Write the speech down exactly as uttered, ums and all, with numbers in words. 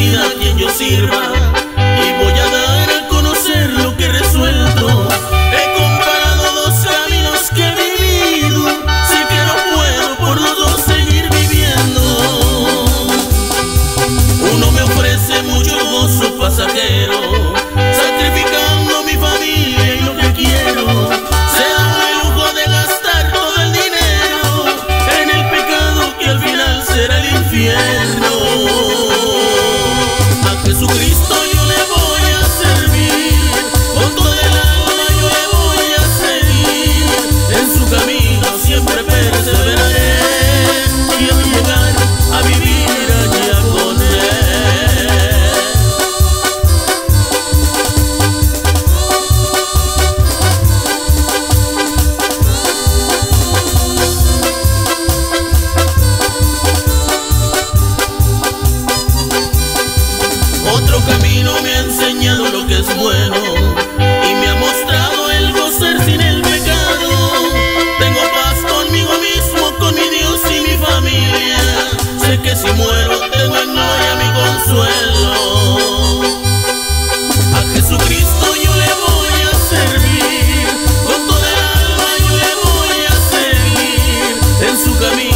decida a quien yo sirva, y voy a dar a conocer lo que he resuelto. He comparado dos caminos que he vivido, sé que no puedo por los dos seguir viviendo. Uno me ofrece mucho gozo pasajero, sacrificando mi familia y lo que quiero. Se da el lujo de gastar todo el dinero en el pecado que al final será el infierno. A Jesucristo yo le voy a servir, con toda el alma yo le voy a seguir. En su camino siempre perseveraré y al llegar a vivir allá con él. Otro camino me ha enseñado lo que es bueno y me ha mostrado el gozar sin el pecado. Tengo paz conmigo mismo, con mi Dios y mi familia. Sé que si muero tengo en gloria mi consuelo. A Jesucristo yo le voy a servir, con toda el alma yo le voy a seguir. En su camino